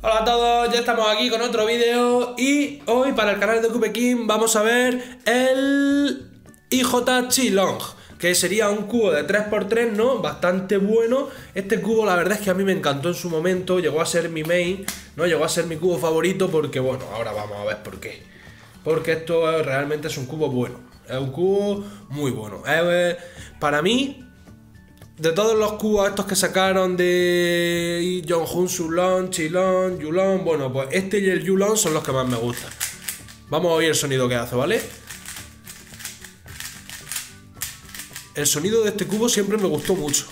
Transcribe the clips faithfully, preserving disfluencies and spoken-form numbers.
Hola a todos, ya estamos aquí con otro vídeo y hoy para el canal de Cubeking vamos a ver el I J Chi-Long, que sería un cubo de tres por tres, ¿no? Bastante bueno. Este cubo la verdad es que a mí me encantó en su momento, llegó a ser mi main, ¿no? Llegó a ser mi cubo favorito porque, bueno, ahora vamos a ver por qué. Porque esto realmente es un cubo bueno, es un cubo muy bueno. Es, para mí, de todos los cubos estos que sacaron de Jong-un, Sulong, Chi-Long, Yulong, bueno, pues este y el Yulong son los que más me gustan. Vamos a oír el sonido que hace, ¿vale? El sonido de este cubo siempre me gustó mucho,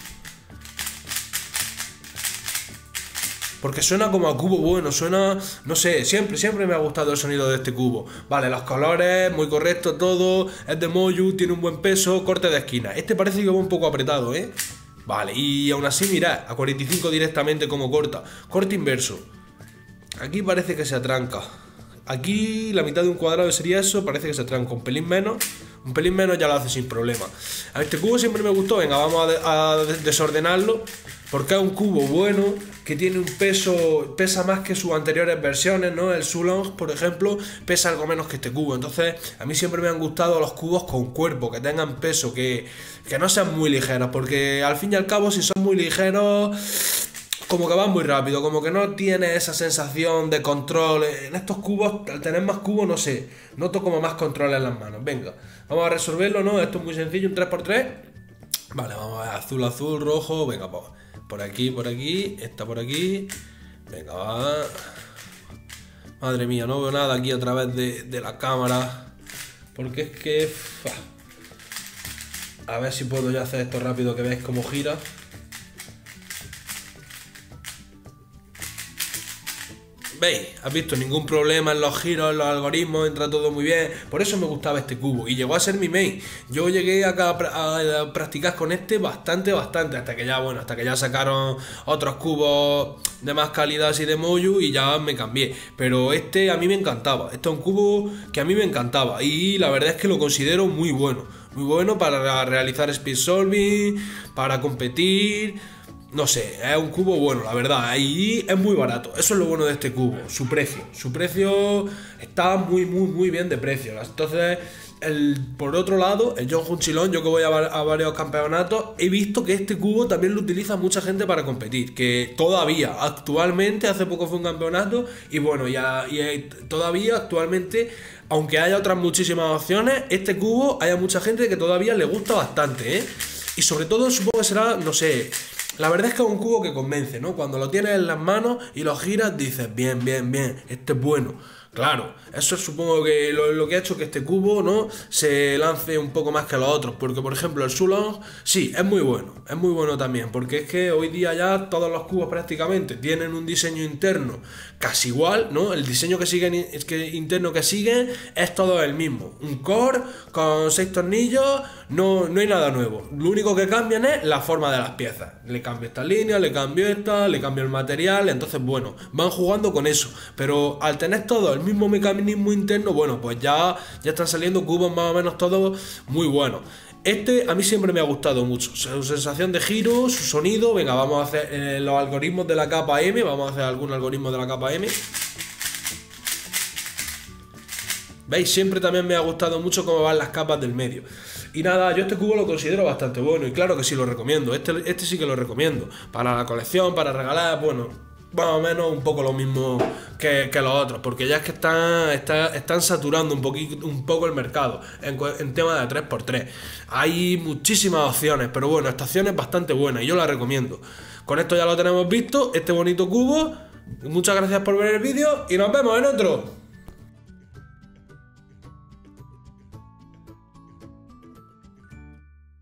porque suena como a cubo bueno, suena, no sé, siempre, siempre me ha gustado el sonido de este cubo. Vale, los colores, muy correcto todo, es de Moyu, tiene un buen peso, corte de esquina. Este parece que va un poco apretado, ¿eh? Vale, y aún así mirad, a cuarenta y cinco directamente como corta. Corte inverso. Aquí parece que se atranca. Aquí la mitad de un cuadrado sería eso, parece que se atranca un pelín menos. Un pelín menos ya lo hace sin problema. A este cubo siempre me gustó, venga, vamos a, de a desordenarlo. Porque es un cubo bueno, que tiene un peso, pesa más que sus anteriores versiones, ¿no? El Sulong, por ejemplo, pesa algo menos que este cubo. Entonces, a mí siempre me han gustado los cubos con cuerpo, que tengan peso, que, que no sean muy ligeros. Porque al fin y al cabo, si son muy ligeros, como que van muy rápido, como que no tiene esa sensación de control. En estos cubos, al tener más cubos, no sé, noto como más control en las manos. Venga, vamos a resolverlo, ¿no? Esto es muy sencillo, un tres por tres. Vale, vamos a ver, azul, azul, rojo, venga, pues. Por aquí, por aquí, esta por aquí. Venga, va. Madre mía, no veo nada aquí a través de, de la cámara. Porque es que... A ver si puedo ya hacer esto rápido, que veáis cómo gira. ¿Veis? ¿Has visto? Ningún problema en los giros, en los algoritmos, entra todo muy bien. Por eso me gustaba este cubo y llegó a ser mi main. Yo llegué acá a, a practicar con este bastante, bastante. Hasta que ya, bueno, hasta que ya sacaron otros cubos de más calidad así de Moyu y ya me cambié. Pero este a mí me encantaba. Este es un cubo que a mí me encantaba y la verdad es que lo considero muy bueno. Muy bueno para realizar speed solving, para competir. No sé, es un cubo bueno, la verdad, y es muy barato. Eso es lo bueno de este cubo, su precio. Su precio está muy, muy, muy bien de precio. Entonces, el, por otro lado, el Jong-un Chi-Long, yo que voy a, a varios campeonatos, he visto que este cubo también lo utiliza mucha gente para competir. Que todavía, actualmente, hace poco fue un campeonato, y bueno, ya y todavía, actualmente, aunque haya otras muchísimas opciones, este cubo, hay mucha gente que todavía le gusta bastante, ¿eh? Y sobre todo, supongo que será, no sé... La verdad es que es un cubo que convence, ¿no? Cuando lo tienes en las manos y lo giras, dices, bien, bien, bien, este es bueno. Claro, eso supongo que lo, lo que ha hecho que este cubo, ¿no? Se lance un poco más que los otros. Porque, por ejemplo, el Sulong, sí, es muy bueno. Es muy bueno también. Porque es que hoy día ya todos los cubos prácticamente tienen un diseño interno casi igual, ¿no? El diseño que siguen, es que interno que siguen es todo el mismo. Un core con seis tornillos, no, no hay nada nuevo. Lo único que cambian es la forma de las piezas. Le cambio esta línea, le cambio esta, le cambio el material. Entonces, bueno, van jugando con eso. Pero al tener todo el mismo mecanismo interno, bueno, pues ya, ya están saliendo cubos más o menos todos muy buenos. Este a mí siempre me ha gustado mucho, su sensación de giro, su sonido. Venga, vamos a hacer eh, los algoritmos de la capa M, vamos a hacer algún algoritmo de la capa M. ¿Veis? Siempre también me ha gustado mucho cómo van las capas del medio. Y nada, yo este cubo lo considero bastante bueno y claro que sí lo recomiendo, este, este sí que lo recomiendo. Para la colección, para regalar, bueno... más o menos un poco lo mismo que, que los otros, porque ya es que están, están, están saturando un, poquito, un poco el mercado en, en tema de tres por tres. Hay muchísimas opciones, pero bueno, esta opción es bastante buena y yo la recomiendo. Con esto ya lo tenemos visto, este bonito cubo. Muchas gracias por ver el vídeo y nos vemos en otro.